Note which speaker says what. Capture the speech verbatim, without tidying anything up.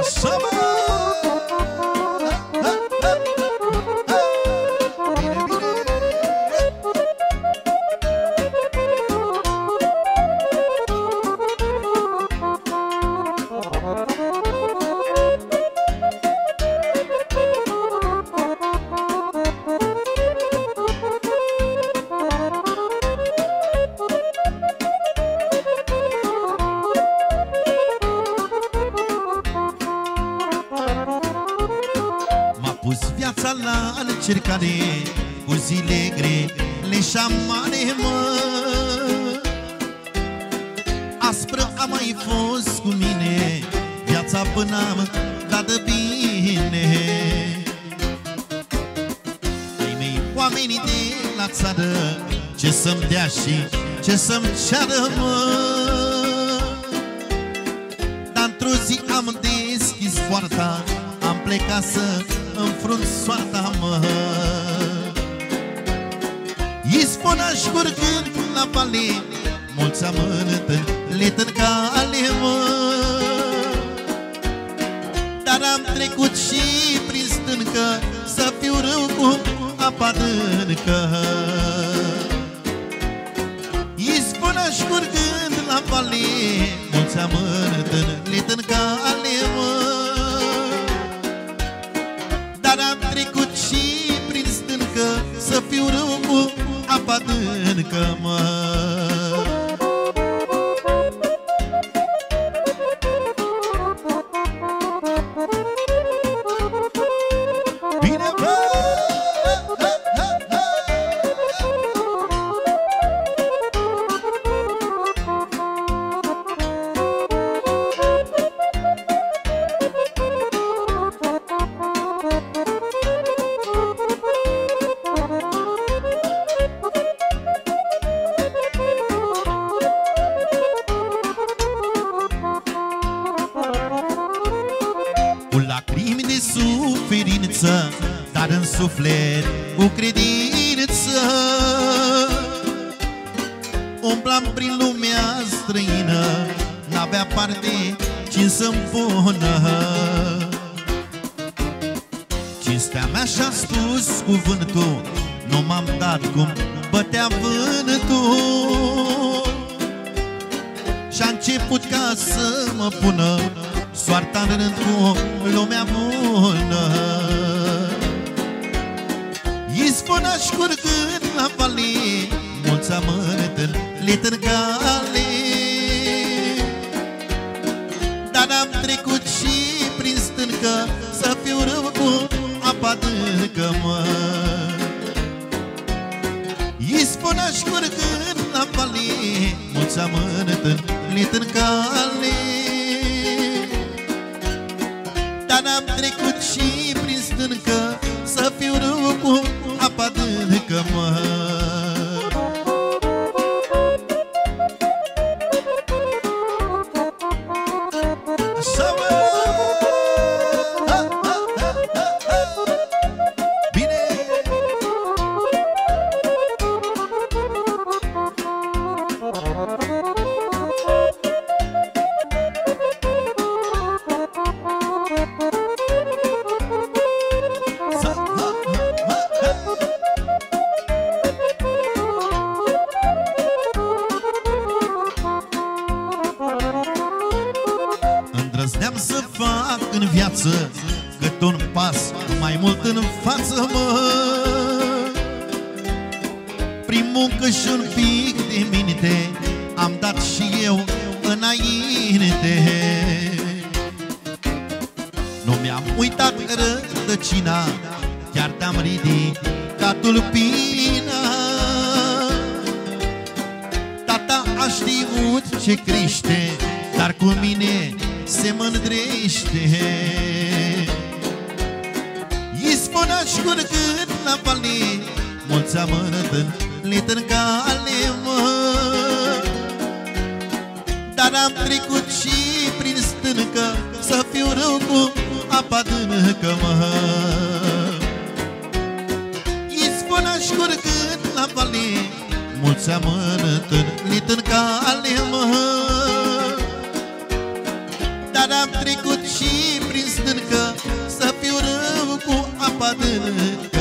Speaker 1: Așa, mă! Viața la încercare, cu zile grele și amare, mă. Aspră a mai fost cu mine viața până am dat de bine. Ai mei oamenii de la țară, ce să-mi dea și ce să-mi ceară, mă. Dar într-o zi am deschis poarta, am plecat să înfrunt soarta, mă. Ispona șcurgând la vale, mulți amânătă let în cale, mă. Dar am trecut și prin stâncă, să fiu râu cu apa adâncă. Ispona șcurgând la vale, mulți amânătă let în cale, mă. Dar am trecut și prin stâncă, să fiu râu cu apa adâncă, mă. Bine, bă! Dar în suflet cu credință umblam prin lumea străină, n-avea parte cine să-mi pună. Cinstea mea și-a spus cuvântul, nu m-am dat cum bătea vântul. Și-a început ca să mă pună soarta în rând cu lumea bună. Ispona șcurgând la vale, mulți amărâtă let în cale. Dar am trecut și prin stâncă, să fiu râu cu apa adâncă, mă. Ispona șcurgând la vale, mulți amărâtă let în cale. Dar am trecut și prin stâncă, să fiu râu cu apa adâncă, mă. Așa, mă! Ha, ha, ha, ha, ha. Bine! Îndrăzneam să fac în viață cât un pas mai mult în față, mă. Prin muncă și un pic de minte am dat și eu înainte. Nu mi-am uitat rădăcina, chiar te-am ridicat tulpina. Tata a știut ce crește, dar cu mine se mândrește. Ispona șcurgând la vale, mulți amărâtă let în cale, mă. Dar am trecut și prin stâncă, să fiu râu cu apa adâncă, mă. Ispona șcurgând la vale, mulți amărâtă let în cale, mă. Dar am trecut și prin adâncă